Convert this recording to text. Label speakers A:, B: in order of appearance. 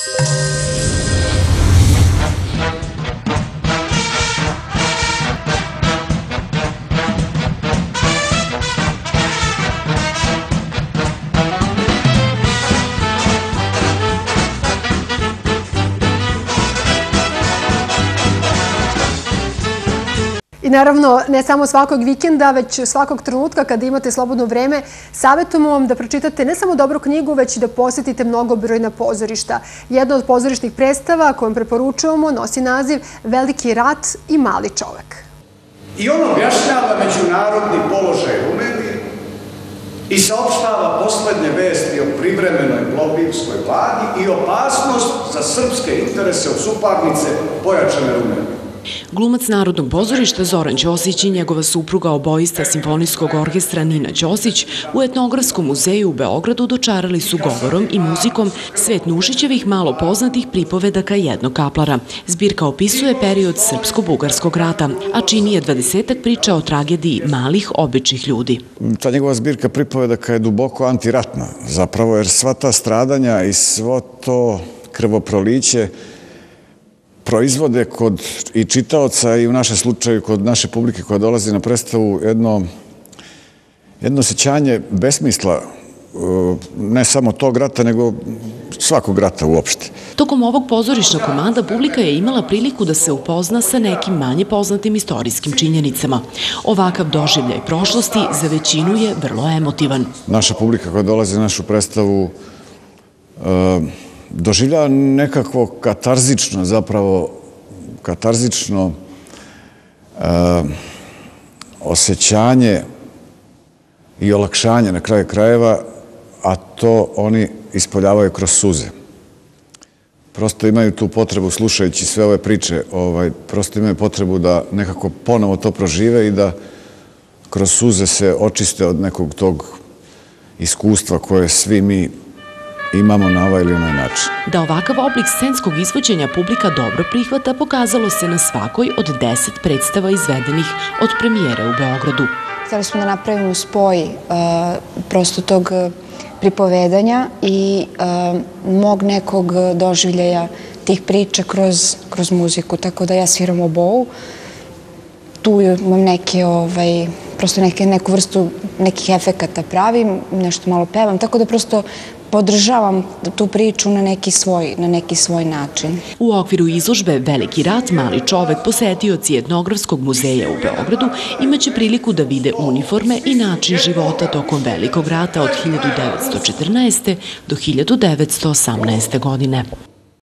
A: I naravno, ne samo svakog vikenda, već svakog trenutka kada imate slobodno vreme, savjetujemo vam da pročitate ne samo dobru knjigu, već i da posjetite mnogobrojna pozorišta. Jedna od pozorišnih predstava kojom preporučujemo nosi naziv Veliki rat i mali čovek.
B: I on objašnjava međunarodni položaj Rumenije i saopštava poslednje vesti o privremenoj Plovdivskoj vladi i opasnost za srpske interese od suparnice pojačane Rumenije.
C: Glumac Narodnog pozorišta Zoran Ćosić i njegova supruga oboista simfonijskog orkestra Nina Ćosić u Etnografskom muzeju u Beogradu dočarali su govorom i muzikom svet Nušićevih malo poznatih pripovedaka jednog kaplara. Zbirka opisuje period Srpsko-Bugarskog rata, a čini je 20-ak priča o tragediji malih običnih ljudi.
D: Ta njegova zbirka pripovedaka je duboko antiratna, zapravo, jer sva ta stradanja i svo to krvoproliće proizvode kod i čitaoca i u našem slučaju kod naše publike koja dolazi na predstavu jedno osjećanje besmisla, ne samo tog rata, nego svakog rata uopšte.
C: Tokom ovog pozorišnog komada publika je imala priliku da se upozna sa nekim manje poznatim istorijskim činjenicama. Ovakav doživljaj prošlosti za većinu je vrlo emotivan.
D: Naša publika koja dolazi na našu predstavu doživljava nekakvo katarzično osjećanje i olakšanje na kraju krajeva, a to oni ispoljavaju kroz suze. Prosto imaju tu potrebu, slušajući sve ove priče, prosto imaju potrebu da nekako ponovo to prožive i da kroz suze se očiste od nekog tog iskustva koje svi mi imamo na ovaj ili onaj način.
C: Da ovakav oblik scenskog izvođenja publika dobro prihvata pokazalo se na svakoj od 10 predstava izvedenih od premijere u Beogradu.
E: Htjeli smo da napravimo spoj prosto tog pripovedanja i mog nekog doživljaja tih priča kroz muziku. Tako da ja sviram obou. Tu imam prosto neku vrstu nekih efekata pravim, nešto malo pevam, tako da prosto podržavam tu priču na neki svoj način.
C: U okviru izložbe Veliki rat, mali čovek posetioci Etnografskog muzeja u Beogradu imaće priliku da vide uniforme i način života tokom Velikog rata od 1914. do 1918. godine.